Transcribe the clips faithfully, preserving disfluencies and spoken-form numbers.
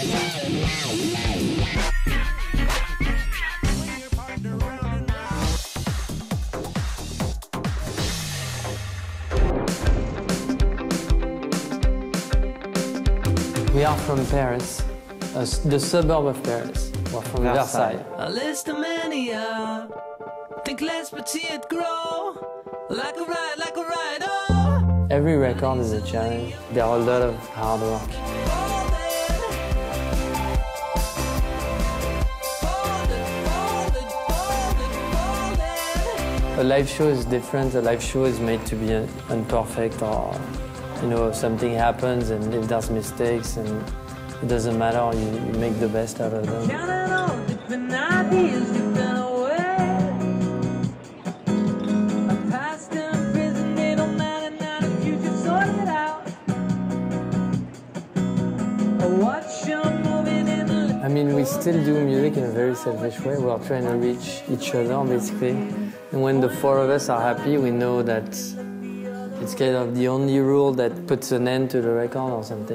We are from Paris, uh, the suburb of Paris. We're from Versailles. Versailles. A list of mania, think let's see it grow, like a ride, like a ride, oh. Every record is a challenge. There are a lot of hard work. A live show is different. A live show is made to be imperfect, or you know, something happens, and if there's mistakes, and it doesn't matter, you, you make the best out of them. I mean, we still do music in a very selfish way. We are trying to reach each other, basically. And when the four of us are happy, we know that it's kind of the only rule that puts an end to the record or something.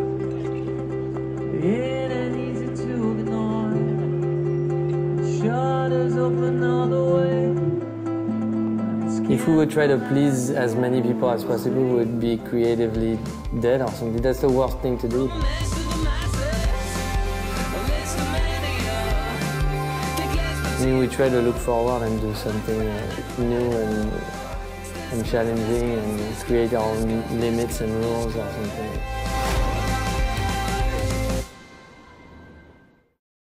If we would try to please as many people as possible, we would be creatively dead or something. That's the worst thing to do. I mean, we try to look forward and do something uh, new and, and challenging, and create our own limits and rules or something.